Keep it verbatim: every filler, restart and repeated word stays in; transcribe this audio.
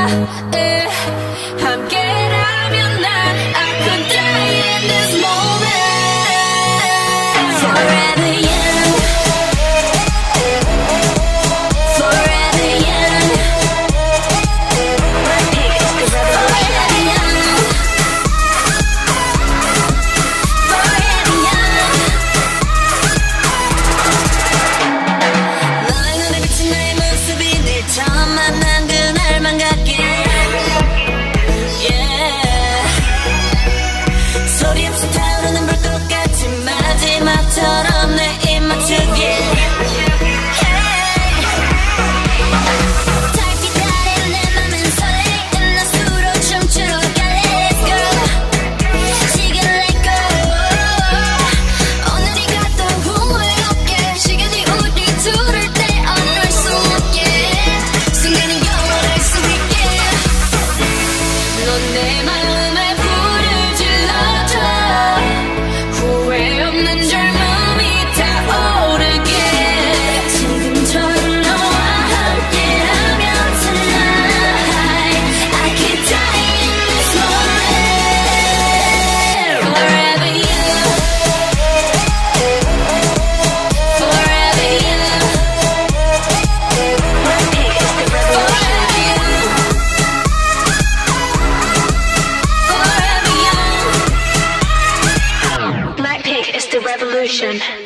에, 함께라면 난 I could die in this moment. Forever young, forever young, forever young, forever young. 너의 눈에 비친 나의 모습이 늘 처음 만난 그날만 같게. Yeah. 소리 없이 타오르는 불꽃 같은 마지막처럼 내 입 맞추게. 달빛 아래 내 맘은 설레. 은하수로 춤추러 갈래. Let's go. 시계를 let go. 오늘이 가도 후회 없게. 시간이 우리 둘을 떼어놓을 수 없게. 순간이 영원할 수 있게. 넌 내 마음에 불을 질러줘. 후회 없는 젊음이 타오르게. 지금처럼 너와 함께라면 tonight I could die in this moment. Forever young, forever young, forever young, forever young. Blackpink is the revolution.